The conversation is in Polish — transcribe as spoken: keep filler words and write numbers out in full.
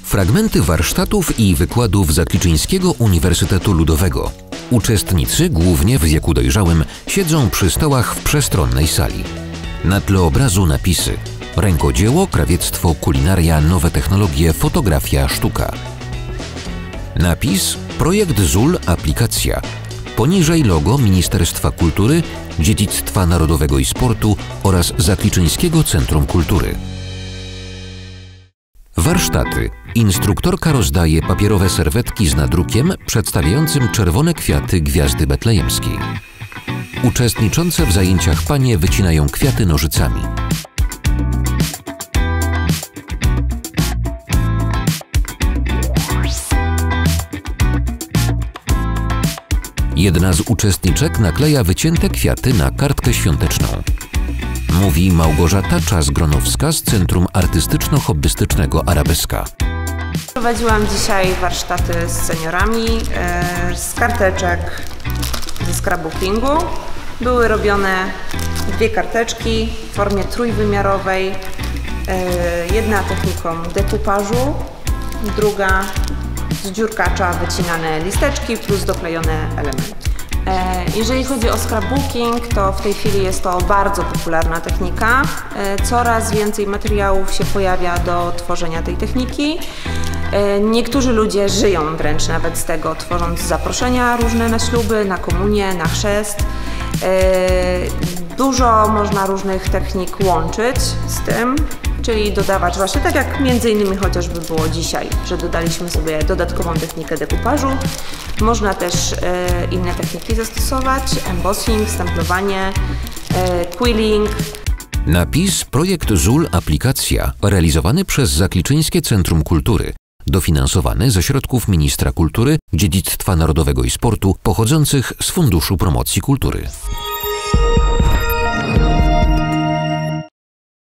Fragmenty warsztatów i wykładów Zakliczyńskiego Uniwersytetu Ludowego. Uczestnicy, głównie w wieku dojrzałym, siedzą przy stołach w przestronnej sali. Na tle obrazu napisy: rękodzieło, krawiectwo, kulinaria, nowe technologie, fotografia, sztuka. Napis: projekt ZUL aplikacja. Poniżej logo Ministerstwa Kultury, Dziedzictwa Narodowego i Sportu oraz Zakliczyńskiego Centrum Kultury. Warsztaty. Instruktorka rozdaje papierowe serwetki z nadrukiem przedstawiającym czerwone kwiaty Gwiazdy Betlejemskiej. Uczestniczące w zajęciach panie wycinają kwiaty nożycami. Jedna z uczestniczek nakleja wycięte kwiaty na kartkę świąteczną. Mówi Małgorzata Czas-Gronowska z Centrum Artystyczno-Hobbystycznego Arabeska. Prowadziłam dzisiaj warsztaty z seniorami e, z karteczek ze scrapbookingu. Były robione dwie karteczki w formie trójwymiarowej. E, jedna techniką dekupażu, druga z dziurkacza wycinane listeczki plus doklejone elementy. Jeżeli chodzi o scrapbooking, to w tej chwili jest to bardzo popularna technika. Coraz więcej materiałów się pojawia do tworzenia tej techniki. Niektórzy ludzie żyją wręcz nawet z tego, tworząc zaproszenia różne na śluby, na komunię, na chrzest. Dużo można różnych technik łączyć z tym, czyli dodawać właśnie tak jak między innymi chociażby było dzisiaj, że dodaliśmy sobie dodatkową technikę dekupażu. Można też e, inne techniki zastosować, embossing, stemplowanie, e, quilling. Napis: projekt ZUL aplikacja realizowany przez Zakliczyńskie Centrum Kultury, dofinansowany ze środków Ministra Kultury, Dziedzictwa Narodowego i Sportu pochodzących z Funduszu Promocji Kultury.